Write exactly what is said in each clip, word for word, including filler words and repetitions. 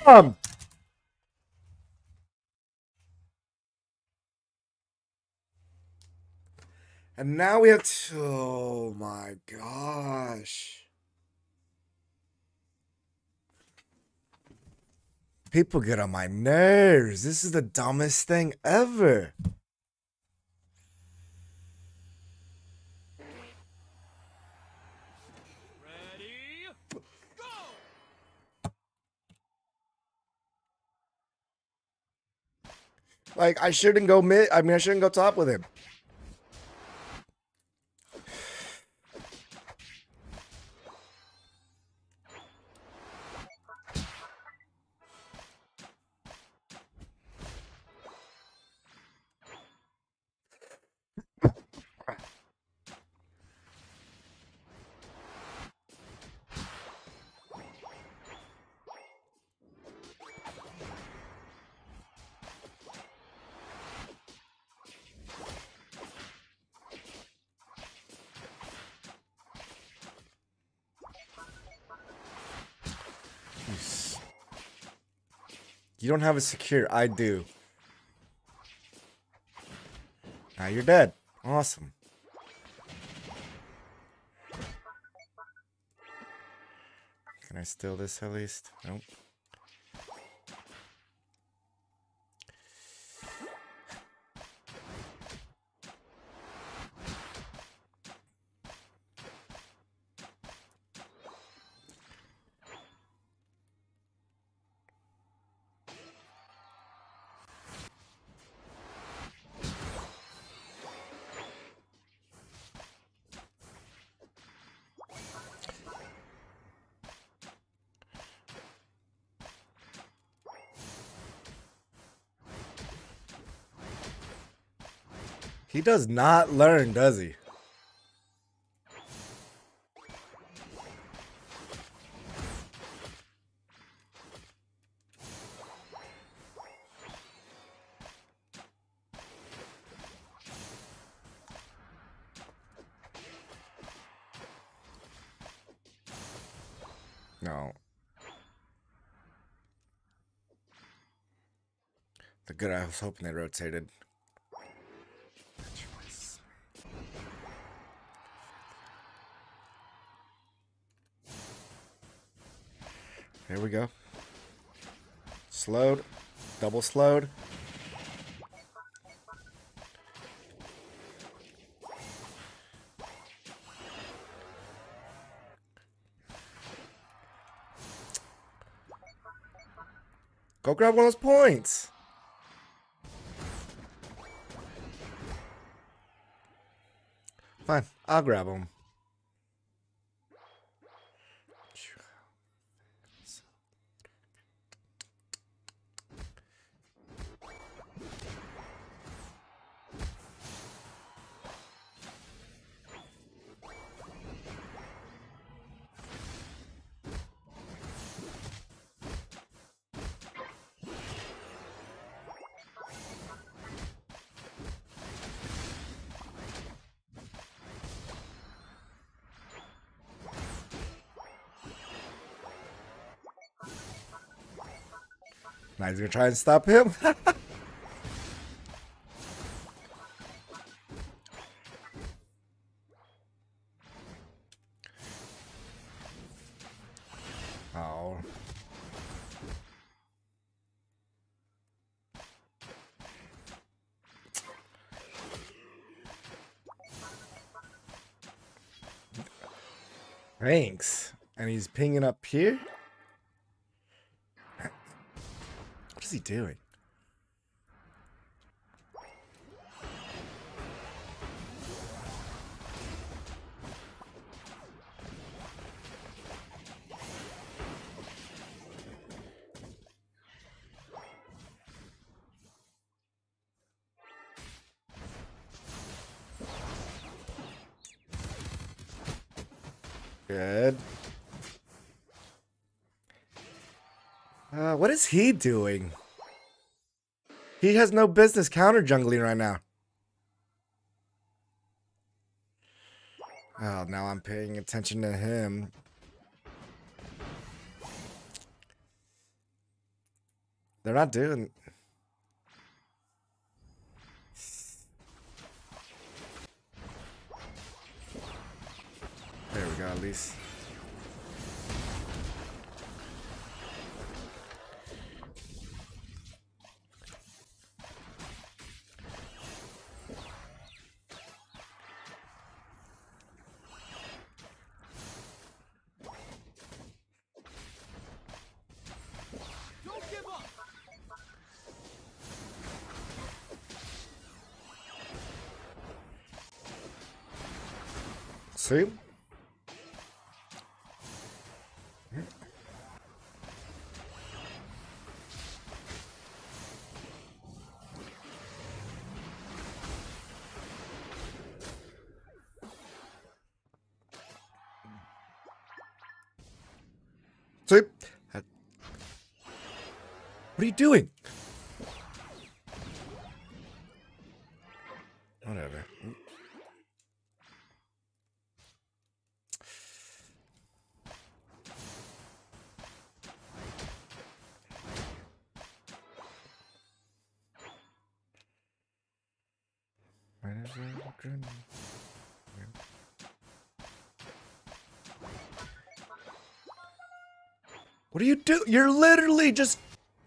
Um. And now we have to. Oh my gosh. People get on my nerves. This is the dumbest thing ever. Ready, go! Like, I shouldn't go mid. I mean, I shouldn't go top with him. You don't have a secure. I do. Now you're dead. Awesome. Can I steal this at least? Nope. He does not learn, does he? No. The good, I was hoping they rotated. Here we go. Slowed. Double slowed. Go grab one of those points. Fine, I'll grab them. Now he's gonna try and stop him. Oh. Thanks. And he's pinging up here? What is he doing? Good. Uh, what is he doing? He has no business counter jungling right now. Oh, now I'm paying attention to him. They're not doing... There we go, at least. Don't give up. See? See? What are you doing? Whatever. What do you do? You're literally just...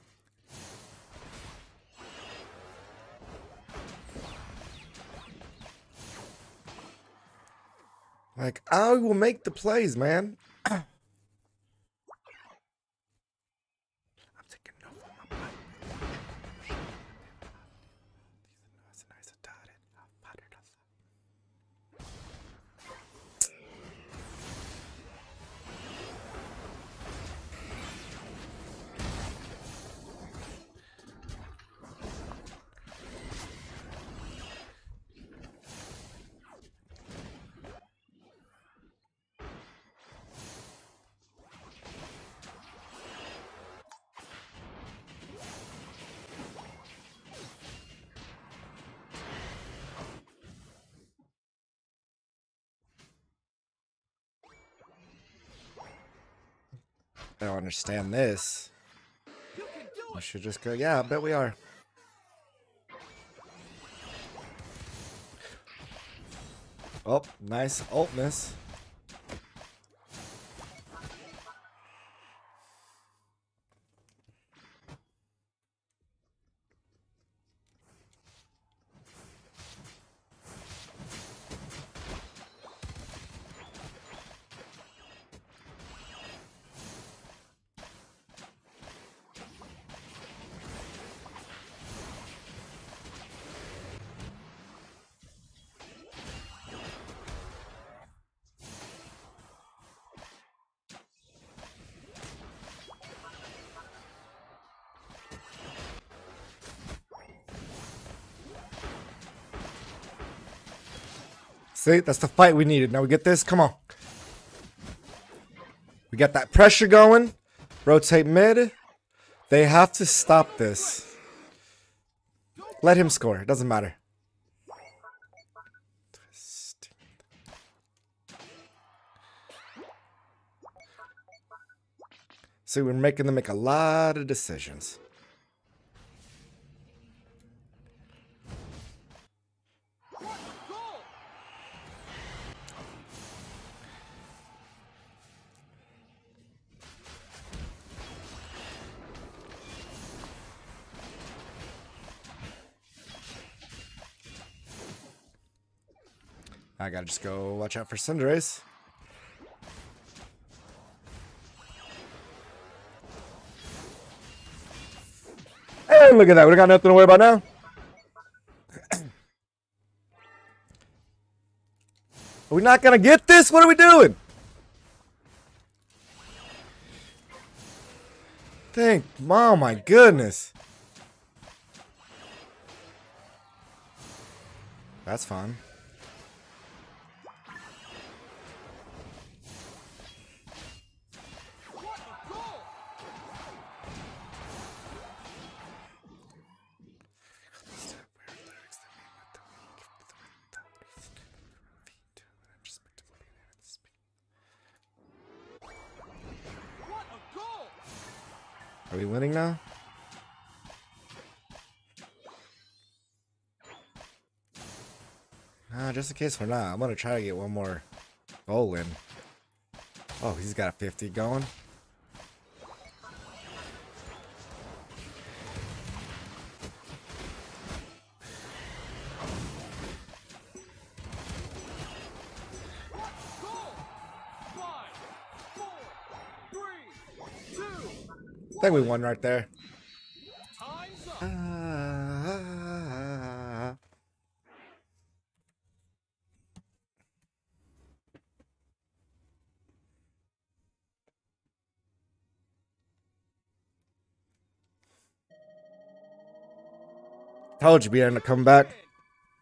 Like, I will make the plays, man. I'm taking no for my butt. That's a nice dot. I don't understand this. You can do We it. should just go. Yeah, I bet we are. Oh, nice ult miss. See, that's the fight we needed. Now we get this. Come on. We got that pressure going. Rotate mid. They have to stop this. Let him score. It doesn't matter. See, we're making them make a lot of decisions. I gotta just go watch out for Cinderace. Hey, look at that. We got nothing to worry about now. Are we not gonna get this? What are we doing? Thank, oh my goodness. That's fine. Are we winning now? Uh, just in case we're not, I'm gonna try to get one more goal in. Oh, he's got a fifty going. I think we won right there. Uh, told you, be able to come back.